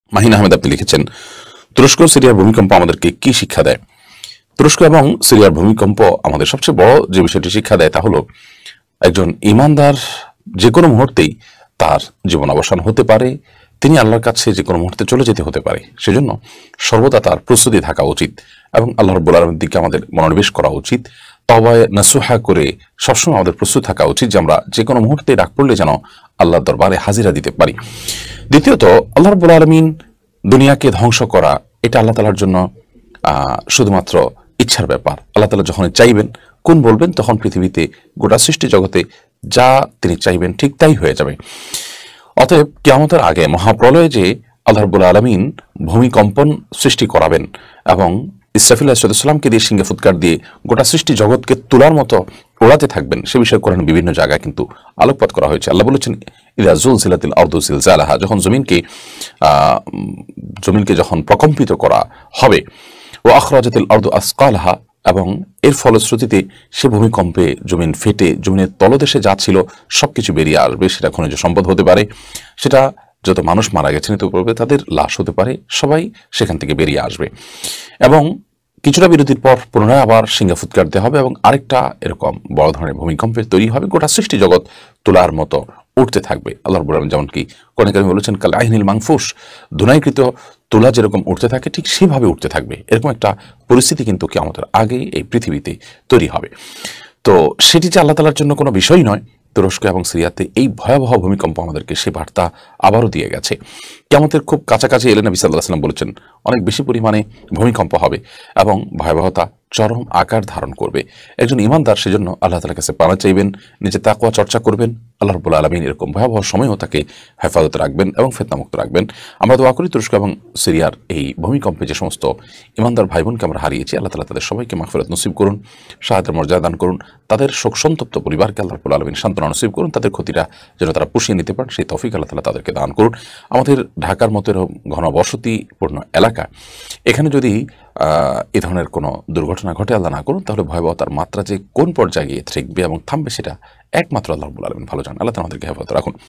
মাহিন আহমেদ আপনি লিখেছেন, তুরস্ক সিরিয়ার ভূমিকম্প আমাদেরকে কি শিক্ষা দেয়? তুরস্ক এবং সিরিয়ার ভূমিকম্প আমাদের সবচেয়ে বড় যে বিষয়টি শিক্ষা দেয় তা হলো একজন ঈমানদার যে কোনো মুহূর্তেই তার জীবন অবসান হতে পারে, তিনি আল্লাহর কাছে যে কোনো মুহূর্তে চলে যেতে হতে পারে। সেজন্য সর্বদা তার প্রস্তুতি থাকা উচিত এবং আল্লাহ রাব্বুল আলামিনের দিকে আমাদের মনোনিবেশ করা উচিত। তওবায়ে নাসুহা করে সবসময় আমাদের প্রস্তুত থাকা উচিত যে আমরা যে কোনো মুহূর্তে ডাক পড়লে যেন আল্লাহর দরবারে হাজিরা দিতে পারি। দ্বিতীয়ত, আল্লাহ রাব্বুল আলামিন দুনিয়াকে ধ্বংস করা এটা আল্লাহ তাআলার জন্য শুধুমাত্র ইচ্ছার ব্যাপার। আল্লাহ তাআলা যখন চাইবেন, কোন বলবেন, তখন পৃথিবীতে গোটা সৃষ্টি জগতে যা তিনি চাইবেন ঠিক তাই হয়ে যাবে। অতএব কিয়ামতের আগে মহাপ্রলয়ে যে আল্লাহ রাব্বুল আলামিন ভূমিকম্পন সৃষ্টি করাবেন এবং ইসরাফিল আলাইহিস সালামকে দিয়ে সিংহে ফুৎকার দিয়ে গোটা সৃষ্টি জগৎকে তুলার মতো ওড়াতে থাকবেন, সে বিষয়ে কোরআন বিভিন্ন জায়গায় কিন্তু আলোকপাত করা হয়েছে। আল্লাহ বলেছেন, ইযা যুলজিলাতিল আরদু জিলজালাহা, যখন জমিনকে যখন প্রকম্পিত করা হবে, ও আখরাজাতিল আরদু আসকালাহা, এবং এর ফলশ্রুতিতে সে ভূমিকম্পে জমিন ফেটে জমিনের তলদেশে যা ছিল সবকিছু বেরিয়ে আসবে। সেটা খনিজ সম্পদ হতে পারে, সেটা যত মানুষ মারা গেছেন ইতিপূর্বে তাদের লাশ হতে পারে, সবাই সেখান থেকে বেরিয়ে আসবে এবং কিছুটা বিরতির পর পুনরায় আবার সিংহে ফুৎকার দেওয়া হবে এবং আরেকটা এরকম বড় ধরনের ভূমিকম্পের তৈরি হবে। গোটা সৃষ্টি জগৎ তোলার মতো উঠতে থাকবে। আল্লাহ রাব্বুল আলামিন যেমন কি কোরআনে কারিমে বলেছেন, কাল আইনিল মাংফুস, ধুনাইকৃত তুলা যেরকম উঠতে থাকে ঠিক সেভাবে উঠতে থাকবে। এরকম একটা পরিস্থিতি কিন্তু কিয়ামতের আগেই এই পৃথিবীতে তৈরি হবে। তো সেটি যে আল্লাহ তাআলার জন্য কোনো বিষয় নয়, তুরস্ক এবং সিরিয়াতে এই ভয়াবহ ভূমিকম্প আমাদেরকে সে বার্তা আবারও দিয়ে গেছে। কিয়ামতের খুব কাছাকাছি এলে নবী সাল্লাল্লাহু আলাইহি ওয়াসাল্লাম বলেছেন, অনেক বেশি পরিমাণে ভূমিকম্প হবে এবং ভয়াবহতা চরম আকার ধারণ করবে। একজন ঈমানদার সেজন্য আল্লাহ তাআলার কাছে পানা চাইবেন, নিজে তাকওয়া চর্চা করবেন। আল্লাহ রাব্বুল আলামিন এরকম ভয়াবহ সময়ও তাকে হেফাজতে রাখবেন এবং ফিতনামুক্ত রাখবেন। আমরা দোয়া করি তুরস্ক এবং সিরিয়ার এই ভূমিকম্পে যে সমস্ত ঈমানদার ভাই বোনকে আমরা হারিয়েছি, আল্লাহ তাআলা তাদের সবাইকে মাগফিরাত নসিব করুন, শাহাদাতের মর্যাদা দান করুন। তাদের শোক সন্তপ্ত পরিবারকে আল্লাহ রাব্বুল আলামিন সান্ত্বনা নসিব করুন, তাদের ক্ষতিটা যেন তারা পুষিয়ে নিতে পারেন সেই তৌফিক আল্লাহ তাআলা তাদেরকে দান করুন। আমাদের ঢাকার মতো ঘনবসতিপূর্ণ এলাকা, এখানে যদি এ ধরনের কোনো দুর্ঘটনা ঘটে, আল্লাহ না করুন, তাহলে ভয়াবহতার মাত্রা যে কোন পর্যায়ে গিয়ে থাকবে এবং থামবে সেটা একমাত্র আল্লাহ রাব্বুল আলামিন ভালো জানেন। আল্লাহ তাআলা আমাদেরকে হেফাজত রাখুন।